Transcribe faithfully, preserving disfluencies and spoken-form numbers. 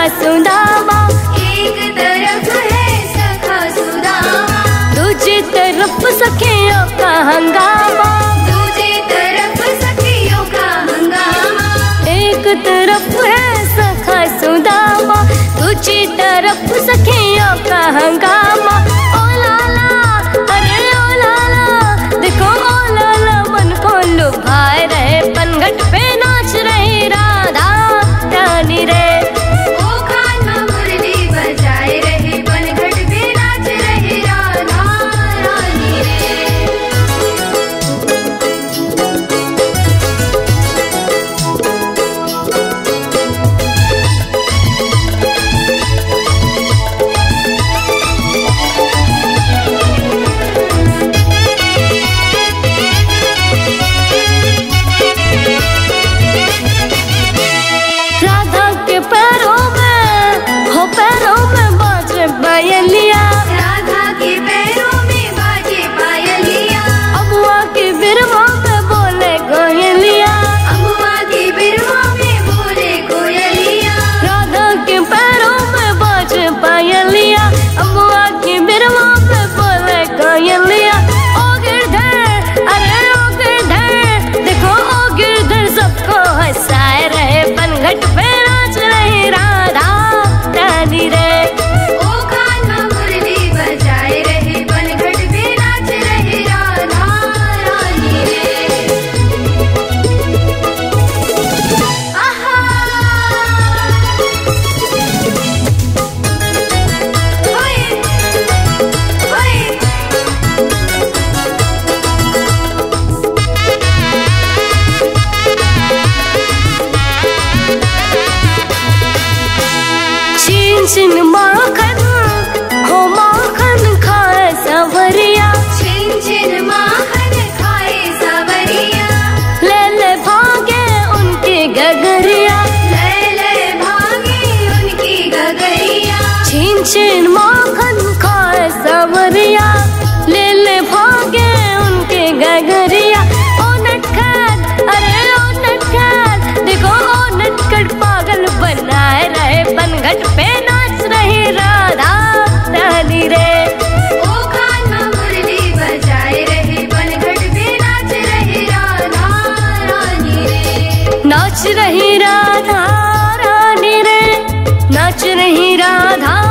सुदामा, एक तरफ है सखा सुदामा, दूसरी तरफ सखियों का हंगामा, दूसरी तरफ सखियों का हंगामा। एक तरफ है सखा सुदामा, दूसरी तरफ सखियों का हंगामा। ओ लाला, अरे ओ लाला, देखो ओ लाला, मन को लुभाए रहे, पनघट पे नाच रही राधा रानी रे। ओ खान मुरली बजाए रहे, पनघट पे नाच रहे राधा रानी रे। राधा के पैरों में, हो पैरों में बाजे पायलिया, राधा के पैरों में बाजे पायलिया, अबुआ की बिरवा में बोले कोयलिया, अम्मा की बिरवा में बोले कोयलिया। राधा के पैरों में बाजे पायलिया, अबुआ की बिरवा में बोले कोयलिया। ओ गिरधर, अरे ओ गिरधर, देखो ओ गिरधर, सबको हंसाए रहे, पनघट पे नाच रही राधा रानी रे। ओ खान मुरली बजाए रहे, पनघट पे नाच रहे राधा रानी रे। आहा, ओए, ओए, छीन छीन माखन, हो माखन खाए सवरिया, छिन छिन माखन खाए सावरिया, ले ले भागे उनकी गगरिया। ले ले भागे उनकी गगरिया। छीन छीन माखन खाए सवरिया, ले ले भागे उनके गगरिया। ओ नटखट, अरे ओ नटखट, देखो ओ नटखट, पागल बनाए रहे, पनघट पे नाच रही राधा रानी रे। ओ खान मुरली बजाए रहे, पनघट पे नाच रहे राधा रानी रे। नाच रही राधा रानी रे, नाच रही राधा